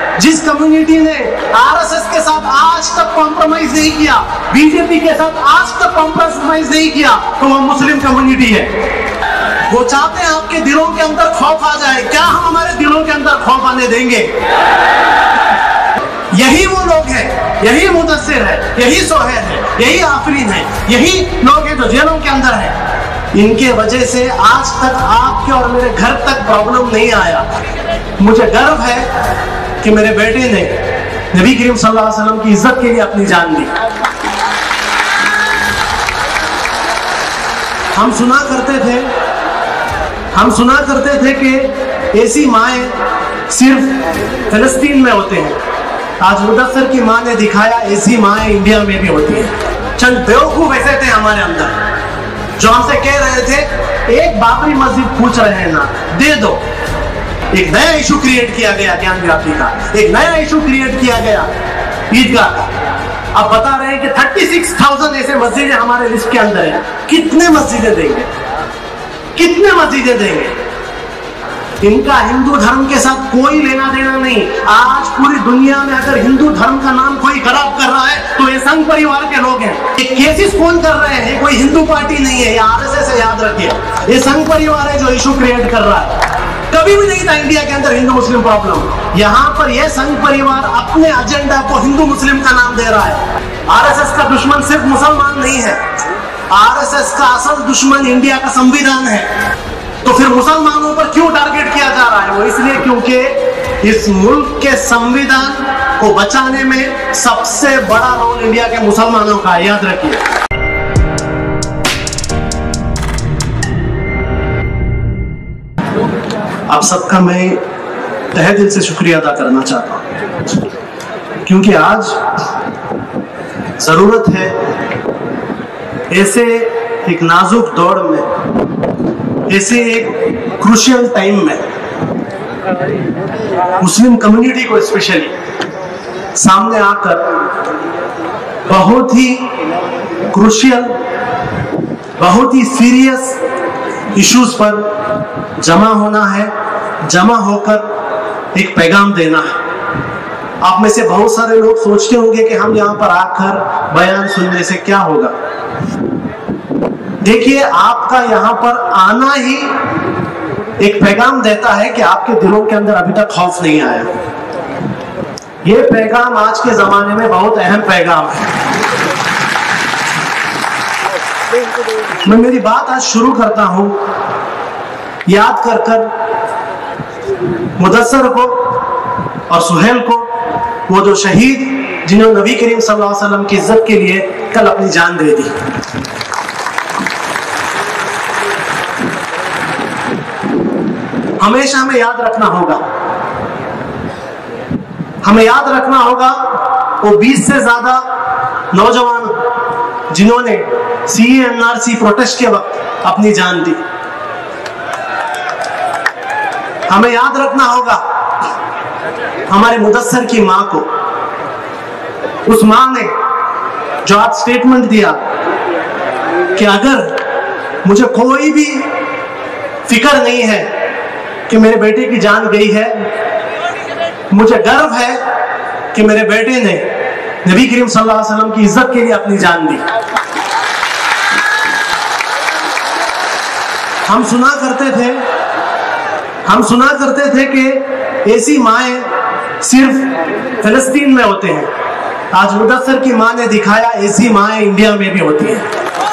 जिस कम्युनिटी ने आरएसएस के साथ आज तक कॉम्प्रोमाइज नहीं किया, बीजेपी के साथ आज तक कॉम्प्रोमाइज नहीं किया, तो वो मुस्लिम कम्युनिटी है। वो चाहते हैं आपके दिलों के अंदर खौफ आ जाए। क्या हम हमारे दिलों के अंदर खौफ आने देंगे? यही वो लोग हैं, यही मुदस्सिर है, यही सोहेल है, यही आफरीन है, यही लोग हैं जो जेलों के अंदर है। इनके वजह से आज तक आपके और मेरे घर तक प्रॉब्लम नहीं आया। मुझे गर्व है कि मेरे बेटे ने नबी करीम सल्लल्लाहु अलैहि वसल्लम की इज्जत के लिए अपनी जान दी। हम सुना करते थे कि ऐसी माएँ सिर्फ फिलिस्तीन में होते हैं। आज मुदस्सिर की माँ ने दिखाया ऐसी माएँ इंडिया में भी होती हैं। चंद बेवकूफ ऐसे थे हमारे अंदर जो हमसे कह रहे थे एक बाबरी मस्जिद पूछ रहे हैं ना, दे दो। एक नया इशू क्रिएट किया गया ज्ञान व्यापी का, एक नया इशू क्रिएट किया गया ईदगाह का। अब बता रहे हैं कि 36,000 ऐसे मस्जिदें हमारे लिस्ट के अंदर है। कितने मस्जिदें देंगे? कितने मस्जिदें देंगे? इनका हिंदू धर्म के साथ कोई लेना देना नहीं। आज पूरी दुनिया में अगर हिंदू धर्म का नाम कोई खराब कर रहा है तो ये संघ परिवार के लोग हैं। ये केसेस कौन कर रहे हैं? कोई हिंदू पार्टी नहीं है, ये आरएसएस है, याद रखिए। ये संघ परिवार है जो इशू क्रिएट कर रहा है। कभी भी नहीं था इंडिया के अंदर हिंदू मुस्लिम प्रॉब्लम। यहाँ पर यह संघ परिवार अपने एजेंडा को हिंदू मुस्लिम का नाम दे रहा है। आरएसएस का दुश्मन सिर्फ मुसलमान नहीं है, आरएसएस का असल दुश्मन इंडिया का संविधान है। तो फिर मुसलमानों पर क्यों टारगेट किया जा रहा है? वो इसलिए क्योंकि इस मुल्क के संविधान को बचाने में सबसे बड़ा रोल इंडिया के मुसलमानों का है, याद रखिए। आप सबका मैं तहे दिल से शुक्रिया अदा करना चाहता हूं, क्योंकि आज जरूरत है ऐसे एक नाजुक दौर में, ऐसे एक क्रूशियल टाइम में मुस्लिम कम्युनिटी को स्पेशली सामने आकर बहुत ही क्रूशियल, बहुत ही सीरियस इश्यूज पर जमा होना है, जमा होकर एक पैगाम देना है। आप में से बहुत सारे लोग सोचते होंगे कि हम यहाँ पर आकर बयान सुनने से क्या होगा। देखिए, आपका यहाँ पर आना ही एक पैगाम देता है कि आपके दिलों के अंदर अभी तक खौफ नहीं आया। ये पैगाम आज के जमाने में बहुत अहम पैगाम है। मैं मेरी बात आज शुरू करता हूं याद कर कर मुदस्सिर को और सुहेल को, वो जो शहीद जिन्होंने नबी करीम सल्लल्लाहु अलैहि वसल्लम की इज्जत के लिए कल अपनी जान दे दी। हमेशा हमें याद रखना होगा, हमें याद रखना होगा वो 20 से ज्यादा नौजवान जिन्होंने सीए एनआरसी प्रोटेस्ट के वक्त अपनी जान दी। हमें याद रखना होगा हमारे मुदस्सिर की मां को, उस मां ने जो आज स्टेटमेंट दिया कि अगर मुझे कोई भी फिक्र नहीं है कि मेरे बेटे की जान गई है, मुझे गर्व है कि मेरे बेटे ने नबी करीम सल्लल्लाहु अलैहि वसल्लम की इज्जत के लिए अपनी जान दी। हम सुना करते थे कि ऐसी माएँ सिर्फ फिलिस्तीन में होते हैं। आज मुदस्सिर की माँ ने दिखाया ऐसी माएँ इंडिया में भी होती हैं।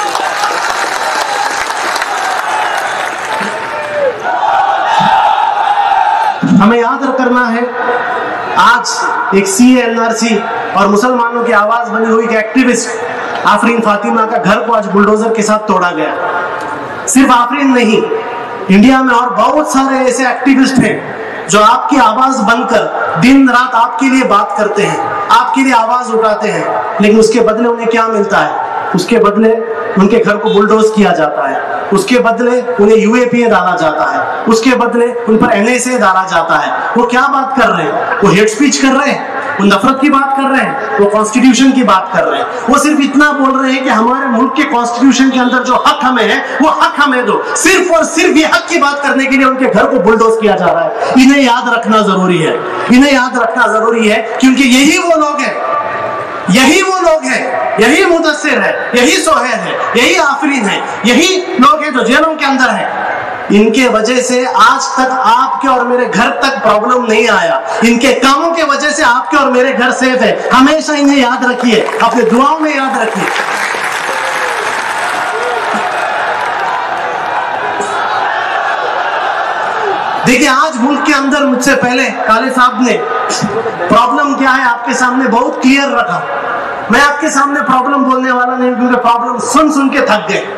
हमें याद करना है, आज एक सीए एनआरसी और मुसलमानों की आवाज बनी हुई एक एक्टिविस्ट आफरीन फातिमा का घर को आज बुलडोजर के साथ तोड़ा गया। सिर्फ आफरीन नहीं, इंडिया में और बहुत सारे ऐसे एक्टिविस्ट हैं जो आपकी आवाज बनकर दिन रात आपके लिए बात करते हैं, आपके लिए आवाज उठाते हैं, लेकिन उसके बदले उन्हें क्या मिलता है? उसके बदले उनके घर को बुलडोज किया जाता है, उसके बदले उन्हें यूएपीए डाला जाता है, उसके बदले उन पर एनएसए डाला जाता है। वो क्या बात कर रहे हैं? वो हेट स्पीच कर रहे हैं, वो नफरत की बात कर रहे हैं, वो कॉन्स्टिट्यूशन की बात कर रहे हैं। वो सिर्फ इतना बोल रहे हैं कि हमारे मुल्क के कॉन्स्टिट्यूशन के अंदर जो हक हमें है वो हक हमें दो। सिर्फ और सिर्फ ये हक की बात करने के लिए उनके घर को बुलडोज किया जा रहा है। इन्हें याद रखना जरूरी है, इन्हें याद रखना जरूरी है, क्योंकि यही वो लोग हैं, यही वो लोग हैं, यही मुदस्सिर है, यही सोहेल है, यही आफरीन है, यही लोग हैं जो जेलों के अंदर है। इनके वजह से आज तक आपके और मेरे घर तक प्रॉब्लम नहीं आया। इनके कामों के वजह से आपके और मेरे घर सेफ है। हमेशा इन्हें याद रखिए, अपने दुआओं में याद रखिए। देखिए, आज मुल्क के अंदर मुझसे पहले काले साहब ने प्रॉब्लम क्या है आपके सामने बहुत क्लियर रखा। मैं आपके सामने प्रॉब्लम बोलने वाला नहीं, क्योंकि प्रॉब्लम सुन सुन के थक गए।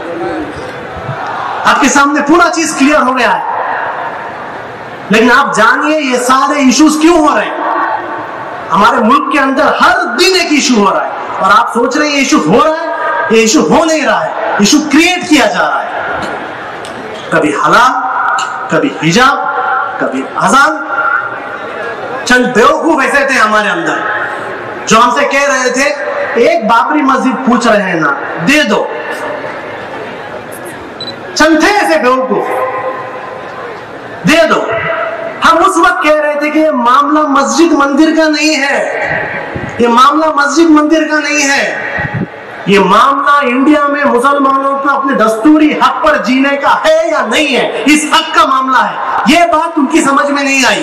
आपके सामने पूरा चीज क्लियर हो गया है, लेकिन आप जानिए ये सारे इश्यूज क्यों हो रहे हैं। हमारे मुल्क के अंदर हर दिन एक इशू हो रहा है, और आप सोच रहे हैं ये इशू हो रहा है, ये इशू हो नहीं रहा है, इशू क्रिएट किया जा रहा है। कभी हलाल, कभी हिजाब, कभी अजान। चंद बेवकूफ ऐसे थे हमारे अंदर जो हमसे कह रहे थे एक बाबरी मस्जिद पूछ रहे हैं ना, दे दो। चंद थे ऐसे बेवकूफ, दे दो। हम उस वक्त कह रहे थे कि ये मामला मस्जिद मंदिर का नहीं है, ये मामला मस्जिद मंदिर का नहीं है, ये मामला इंडिया में मुसलमानों को अपने दस्तूरी हक पर जीने का है या नहीं है, इस हक का मामला है। ये बात उनकी समझ में नहीं आई।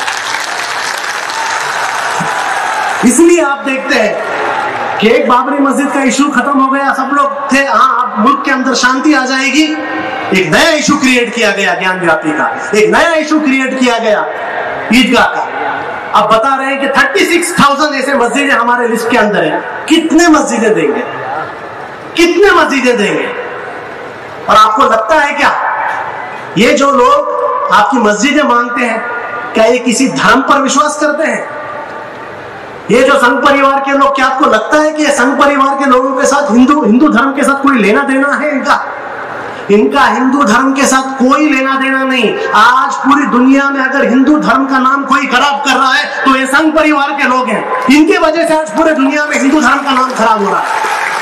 इसलिए आप देखते हैं कि एक बाबरी मस्जिद का इशू खत्म हो गया, सब लोग थे हाँ अब मुल्क के अंदर शांति आ जाएगी। एक नया इशू क्रिएट किया गया ज्ञान व्यापी का, एक नया इशू क्रिएट किया गया ईदगाह का। अब बता रहे हैं कि 36,000 ऐसे मस्जिदें हमारे लिस्ट के अंदर है। कितने मस्जिदें देंगे, कितने मस्जिदें देंगे? और आपको लगता है क्या ये जो लोग आपकी मस्जिदें मांगते हैं, क्या ये किसी धर्म पर विश्वास करते हैं? ये जो संघ परिवार के लोग, क्या आपको लगता है कि ये संघ परिवार के लोगों के साथ हिंदू धर्म के साथ कोई लेना देना है? इनका हिंदू धर्म के साथ कोई लेना देना नहीं। आज पूरी दुनिया में अगर हिंदू धर्म का नाम कोई खराब कर रहा है तो ये संघ परिवार के लोग हैं। इनकी वजह से आज पूरे दुनिया में हिंदू धर्म का नाम खराब हो रहा है।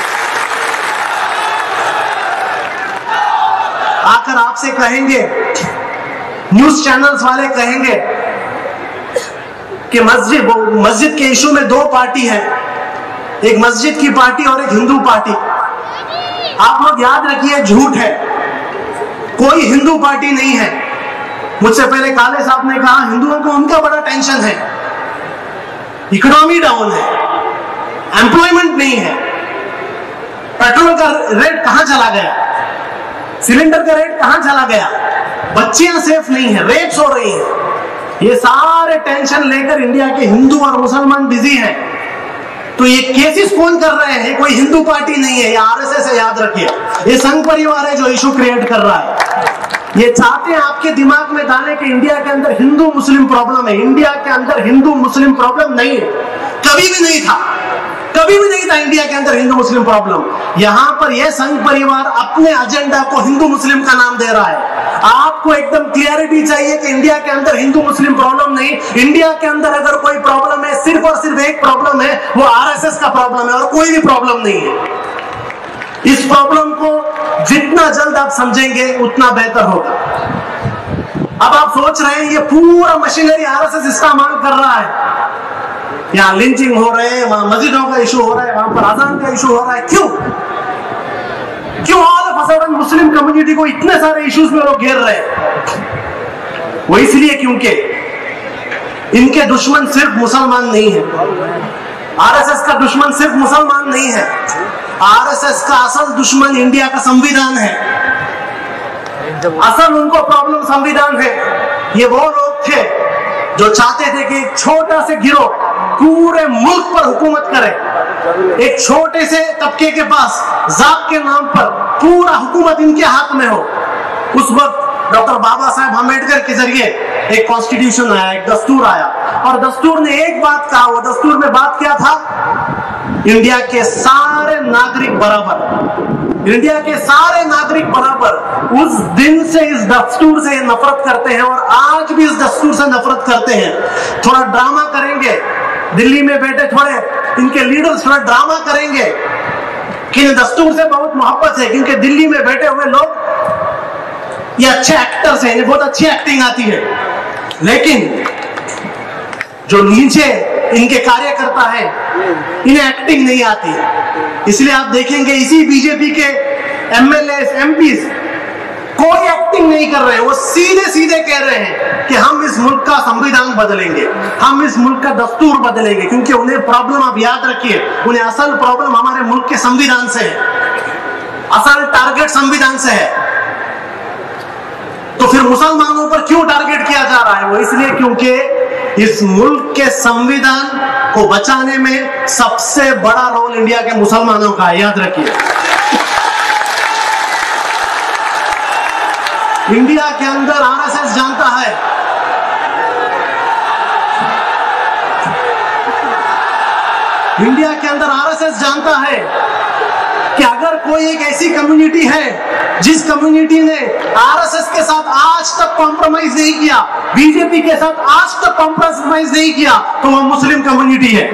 आकर आपसे कहेंगे, न्यूज चैनल्स वाले कहेंगे कि मस्जिद के इशू में दो पार्टी है, एक मस्जिद की पार्टी और एक हिंदू पार्टी। आप लोग याद रखिए, झूठ है, कोई हिंदू पार्टी नहीं है। मुझसे पहले काले साहब ने कहा हिंदुओं को उनका बड़ा टेंशन है, इकोनॉमी डाउन है, एम्प्लॉयमेंट नहीं है, पेट्रोल का रेट कहां चला गया, सिलेंडर का रेट कहां चला गया, बच्चियां सेफ नहीं है, रेप्स हो रही है। ये सारे टेंशन लेकर इंडिया के हिंदू और मुसलमान बिजी हैं। तो ये केसेस कौन कर रहे हैं? कोई हिंदू पार्टी नहीं है, ये आरएसएस है, याद रखिए। ये संघ परिवार है जो इशू क्रिएट कर रहा है। ये चाहते हैं आपके दिमाग में डालें कि इंडिया के अंदर हिंदू मुस्लिम प्रॉब्लम है। इंडिया के अंदर हिंदू मुस्लिम प्रॉब्लम नहीं है, कभी भी नहीं था, कभी भी नहीं था इंडिया के अंदर हिंदू मुस्लिम प्रॉब्लम। यहां पर यह संघ परिवार अपने एजेंडा को हिंदू मुस्लिम का नाम दे रहा है। आपको एकदम क्लियरिटी चाहिए कि इंडिया के अंदर हिंदू मुस्लिम प्रॉब्लम नहीं। इंडिया के अंदर अगर कोई प्रॉब्लम है, सिर्फ और सिर्फ एक प्रॉब्लम है, वो आरएसएस का प्रॉब्लम है और कोई भी प्रॉब्लम नहीं है। इस प्रॉब्लम को जितना जल्द आप समझेंगे उतना बेहतर होगा। अब आप सोच रहे हैं ये पूरा मशीनरी आरएसएस इस्तेमाल कर रहा है, यहाँ लिंचिंग हो रहे हैं, वहां मस्जिदों का इशू हो रहा है, वहां पर अजान का इशू हो रहा है। क्यों all of a sudden Muslim community को इतने सारे इश्यूज में लोग घेर रहे हैं? वो इसलिए क्योंकि इनके दुश्मन सिर्फ मुसलमान नहीं है। आरएसएस का दुश्मन सिर्फ मुसलमान नहीं है। आरएसएस का असल दुश्मन इंडिया का संविधान है। असल उनको प्रॉब्लम संविधान है। ये वो लोग थे जो चाहते थे कि एक छोटा से गिरोह पूरे मुल्क पर हुकूमत करे। एक छोटे से तबके के पास जात के नाम पर पूरा हुकूमत इनके हाथ में हो। उस वक्त डॉक्टर बाबा साहब अम्बेडकर के जरिए एक कॉन्स्टिट्यूशन आया, एक दस्तूर आया, और दस्तूर ने एक बात कहा। वो दस्तूर में बात क्या था? इंडिया के सारे नागरिक बराबर, इंडिया के सारे नागरिक बराबर। उस दिन से इस दस्तूर से नफरत करते हैं और आज भी इस दस्तूर से नफरत करते हैं। थोड़ा ड्रामा करेंगे दिल्ली में बैठे थोड़े इनके लीडर्स थोड़ा ड्रामा करेंगे कि इन्हें दस्तूर से बहुत मोहब्बत है, क्योंकि दिल्ली में बैठे हुए लोग ये अच्छे एक्टर्स हैं, इन्हें बहुत अच्छी एक्टिंग आती है, लेकिन जो नीचे इनके कार्यकर्ता है इन्हें एक्टिंग नहीं आती। इसलिए आप देखेंगे इसी बीजेपी के एमएलए एमपीज कोई एक्टिंग नहीं कर रहे, वो सीधे सीधे कह रहे हैं कि हम इस मुल्क का संविधान बदलेंगे, हम इस मुल्क का दस्तूर बदलेंगे, क्योंकि उन्हें प्रॉब्लम, आप याद रखिए, उन्हें असल प्रॉब्लम हमारे मुल्क के संविधान से है, असल टारगेट संविधान से है। तो फिर मुसलमानों पर क्यों टारगेट किया जा रहा है? वो इसलिए क्योंकि इस मुल्क के संविधान को बचाने में सबसे बड़ा रोल इंडिया के मुसलमानों का है, याद रखिए। इंडिया के अंदर आरएसएस जानता है कि अगर कोई एक ऐसी कम्युनिटी है जिस कम्युनिटी ने आरएसएस के साथ आज तक कॉम्प्रोमाइज नहीं किया, बीजेपी के साथ आज तक कॉम्प्रोमाइज नहीं किया, तो वो मुस्लिम कम्युनिटी है।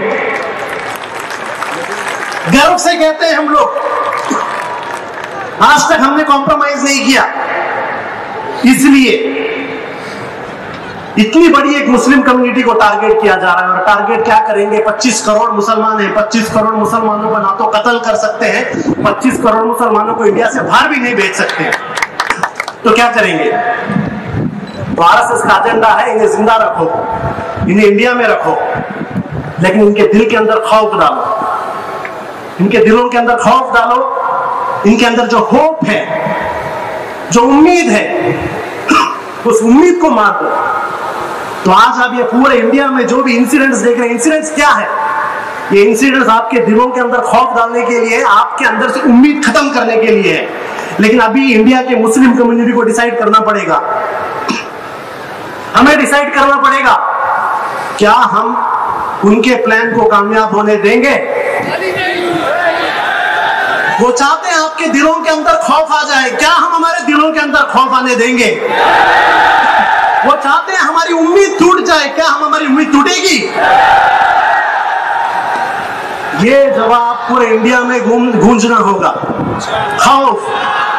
गर्व से कहते हैं हम लोग, आज तक हमने कॉम्प्रोमाइज नहीं किया। इसलिए इतनी बड़ी एक मुस्लिम कम्युनिटी को टारगेट किया जा रहा है। और टारगेट क्या करेंगे? 25 करोड़ मुसलमान हैं, 25 करोड़ मुसलमानों को ना तो कत्ल कर सकते हैं, 25 करोड़ मुसलमानों को इंडिया से बाहर भी नहीं भेज सकते हैं, तो क्या करेंगे? तो आरएसएस का एजेंडा है, इन्हें जिंदा रखो, इन्हें इंडिया में रखो, लेकिन इनके दिल के अंदर खौफ डालो, इनके दिलों के अंदर खौफ डालो, इनके अंदर जो होप है, जो उम्मीद है, उस उम्मीद को मार दो। तो आज आप ये पूरे इंडिया में जो भी इंसिडेंट्स देख रहे हैं, इंसिडेंट्स क्या है? ये इंसिडेंट्स आपके दिलों के अंदर खौफ डालने के लिए, आपके अंदर से उम्मीद खत्म करने के लिए है। लेकिन अभी इंडिया के मुस्लिम कम्युनिटी को डिसाइड करना पड़ेगा, हमें डिसाइड करना पड़ेगा, क्या हम उनके प्लान को कामयाब होने देंगे? वो चाहते हैं आपके दिलों के अंदर खौफ आ जाए, क्या हम हमारे दिलों के अंदर खौफ आने देंगे? वो चाहते हैं हमारी उम्मीद टूट जाए, क्या हम हमारी उम्मीद टूटेगी? ये जवाब पूरे इंडिया में गूंजना होगा। खौफ